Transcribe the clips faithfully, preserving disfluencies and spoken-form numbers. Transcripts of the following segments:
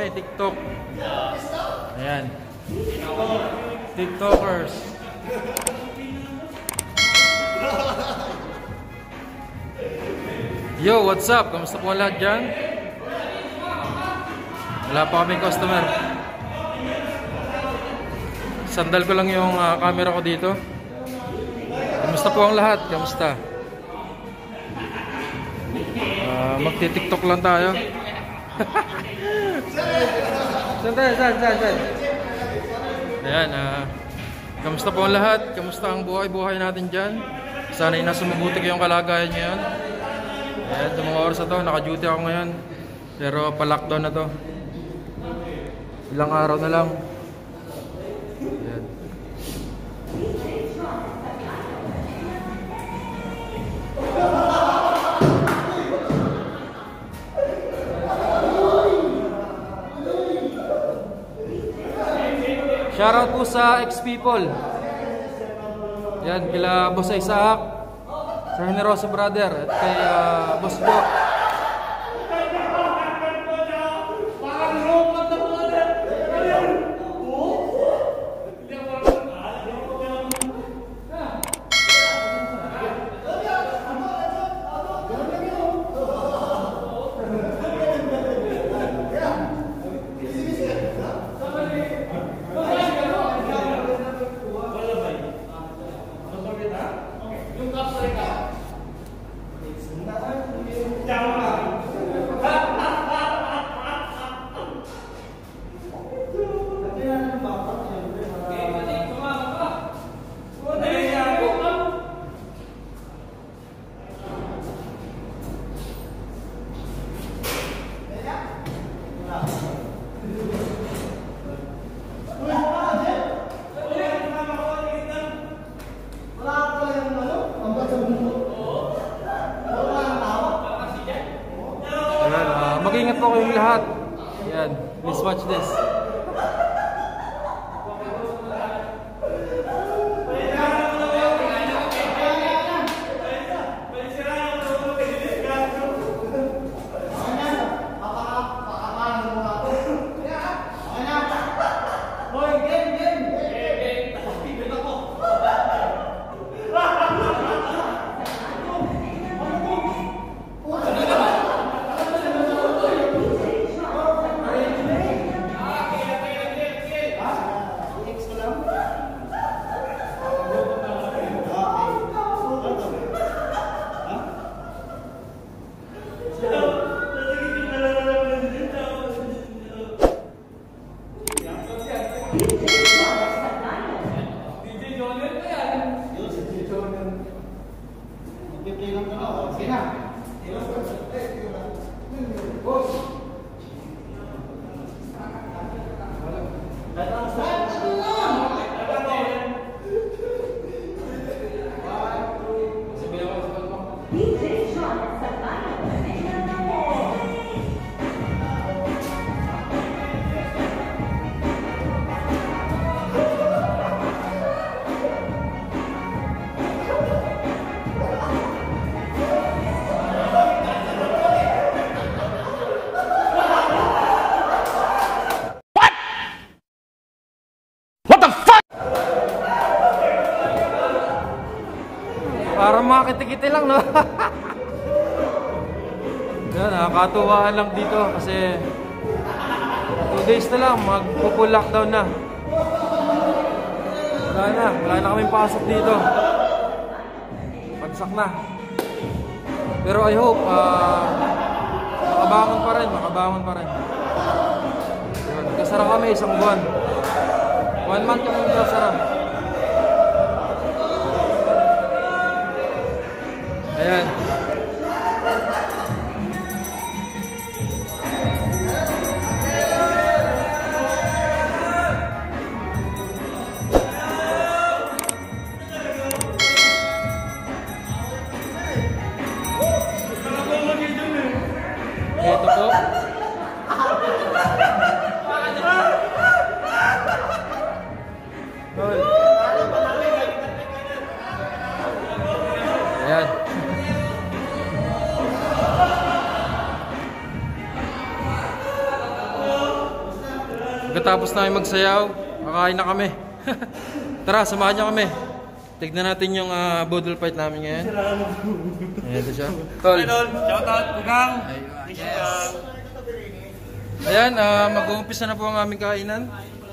kami, TikTok. Ayan. TikTokers. Yo, what's up? Kamusta po lahat dyan? Wala pa kaming customer. Sandal ko lang yung uh, camera ko dito. Kamusta po ang lahat? Kamusta? Uh, Magti-TikTok lang tayo. Saan tayo? Saan? Saan? Saan? Ayan, uh, kamusta po ang lahat? Kamusta ang buhay-buhay natin dyan? Sana ay nasa mabuti kayong kalagayan ngayon. Ayan, sa mga oras na to, naka-duty ako ngayon. Pero pa-lockdown na to. Ilang araw na lang. Ayan. Shoutout po sa ex-people. Yan, kila Boss Isaac, Sir Generoso Brother, at kay uh, Boss Bo. Mag-ingat po kayong lahat. Yan, please watch this. Para makakiti-kiti lang, no? Yan, nakakatuwaan lang dito kasi two days na lang, magpo-full lockdown na. Wala na, wala na kaming pasok dito. Pagsak na. Pero I hope, uh, makabangon pa rin, makabangon pa rin. Yan, kasara kami isang buwan. One month kami kasara. Ayan. Ito po. Ayan. Pagkatapos namin magsayaw, kakain na kami. Tara, samahan niyo kami. Tignan natin yung uh, bodol fight namin ngayon. Ayan, ito siya. Tol. Shout out, Pugang. Yes. Ayan, uh, mag-uumpisa na po ang aming kainan.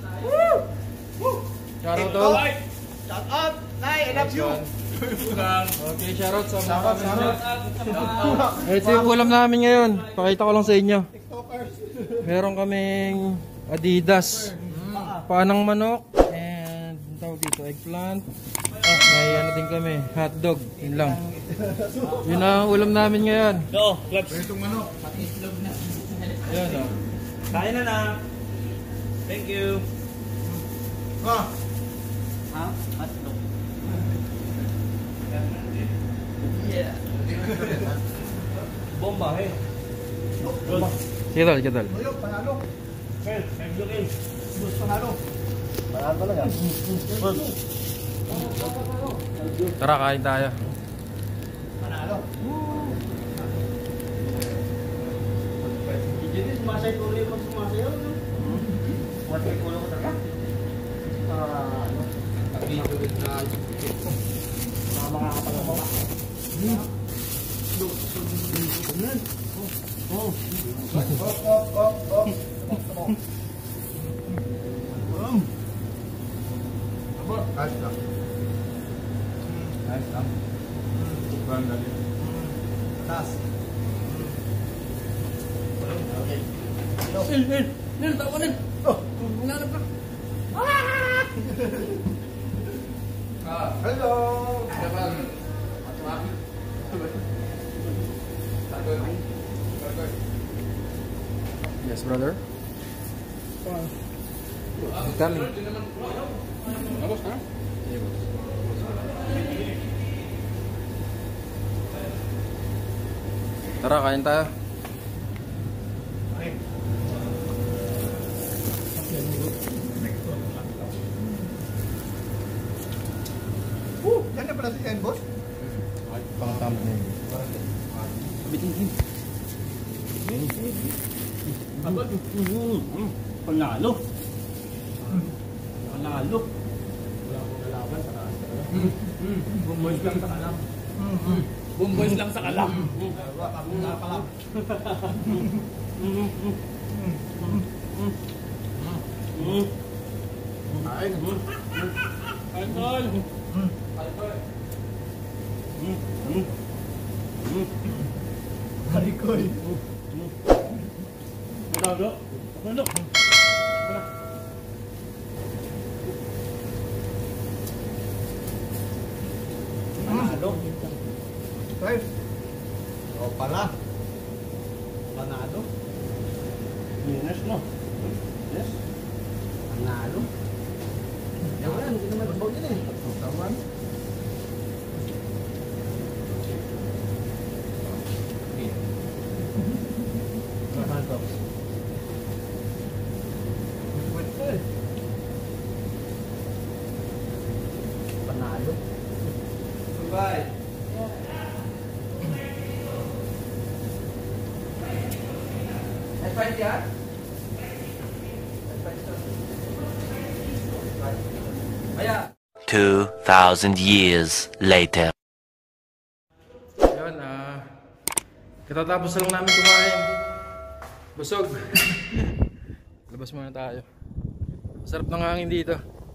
Shout out, Tol. Shout out, Nay, I love you. Okay, shout out sa mga kami. Ito yung ulam namin ngayon. Pakita ko lang sa inyo. Meron kaming Adidas, panang manok, and tawag dito, eggplant. Ah, may ano din kami, hotdog. Yun lang. Yun ang ulam namin ngayon. Go, clubs. Itong manok, pati islog na. Ayan o. Kain na na. Thank you. Ha? Ha? Hotdog. Yeah. Bomba, eh. Bomba. Sige tol, sige tol. Ayun, panalo. Okay, hotdog in. Bus panalo. Panalo talaga. Tara, kain tayo. Panalo. Jadi sumasay tuloy pag sumasayaw, no? Sumasay tuloy ko talaga. Ah, ano? Tabi ko din na mga mga kapalabawa. Hmm. Look, so din. Oh. Oh, oh, oh, oh. Um. Aba, ayos lang. Ayos lang. Bukan lagi. Tas. Okay. Nil, Nil, Nil, tawa Nil. Oh, hinanap ka. Ah, hello. Dapat. Yes, brother. Kami. Bagus, ha? Iya, bos. Tara, kain tayo. Uh, yan na pala si Ken, boss? Pang thumbnail. Bitin-bitin. Aba, panalo. Panalo. Wala akong lalaban sa kaas. Bumboys lang sa kalam. Bumboys lang sa kalam. Wala akong nakalam. Kain. Kain, tol. Kain, tol. Harikoy. Panalo. Panalo. Panalo. Right. O pala. Panalo. Yes, no. Yes. Panalo. Yan, hindi naman tabaw din eh. Tawan. Panalo. Bye. Fight ya? Two thousand years later. Ayun, ah, katatapos lang namin kumain. Busog. Labas muna tayo. Sarap ng hangin dito.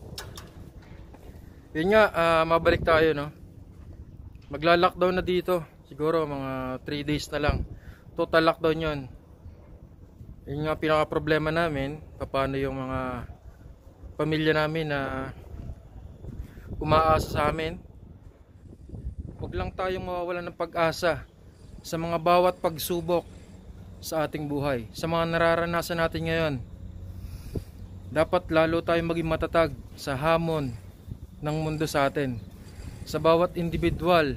Yun nga, uh, mabalik tayo, no? Magla-lockdown na dito. Siguro mga three days na lang. Total lockdown yun. Yun nga pinaka problema namin. Paano yung mga pamilya namin na umaasa sa amin. Huwag lang tayong mawawalan ng pag-asa sa mga bawat pagsubok sa ating buhay. Sa mga nararanasan natin ngayon. Dapat lalo tayong maging matatag sa hamon ng mundo sa atin. Sa bawat individual.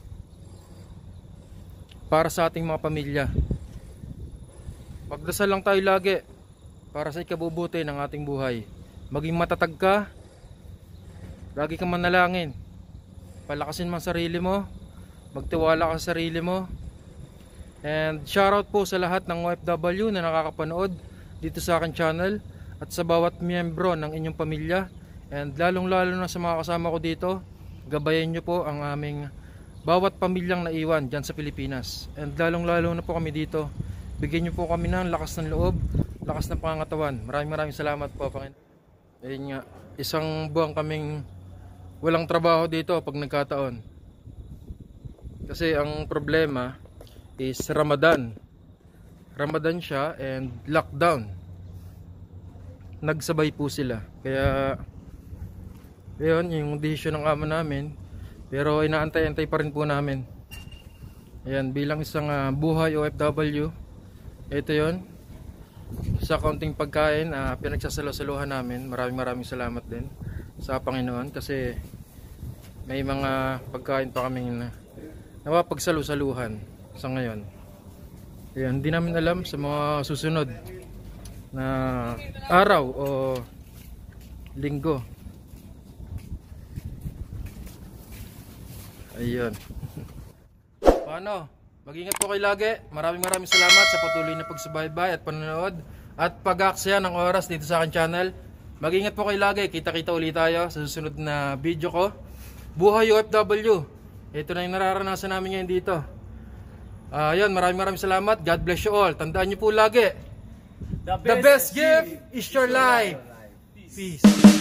Para sa ating mga pamilya. Magdasal lang tayo lagi para sa ikabubuti ng ating buhay. Maging matatag ka. Lagi kang manalangin. Palakasin mo ang sarili mo. Magtiwala ka sa sarili mo. And shoutout po sa lahat ng O F W na nakakapanood dito sa aking channel. at sa bawat miyembro ng inyong pamilya, and lalong lalo na sa mga kasama ko dito. Gabayan nyo po ang aming bawat pamilyang naiwan dyan sa Pilipinas, and lalong lalo na po kami dito. Bigyan nyo po kami ng lakas ng loob, lakas ng pangangatawan. Maraming maraming salamat po, Panginoon. Ayun nga, isang buwan kaming walang trabaho dito pag nagkataon, kasi ang problema is Ramadan. Ramadan siya and lockdown, nagsabay po sila. Kaya yun yung desisyon ng amo namin, pero inaantay-antay pa rin po namin. Ayan, bilang isang uh, buhay O F W, ito yun, sa kaunting pagkain uh, pinagsasalo-saluhan namin. Maraming maraming salamat din sa Panginoon, kasi may mga pagkain pa kaming na napapagsalu-saluhan sa ngayon. Ayan, hindi namin alam sa mga susunod na araw o linggo. Ayun. Paano? Mag-ingat po kayo lagi. Maraming maraming salamat sa patuloy na pagsubaybay at panonood at pag-aaksaya ng oras dito sa aking channel. Mag-ingat po kayo lagi. Kita-kita ulit tayo sa susunod na video ko. Buhay O F W. Ito na yung nararanasan namin ngayon dito. Ayun, maraming maraming salamat. God bless you all. Tandaan nyo po lagi, the best, the best gift is your life. Peace.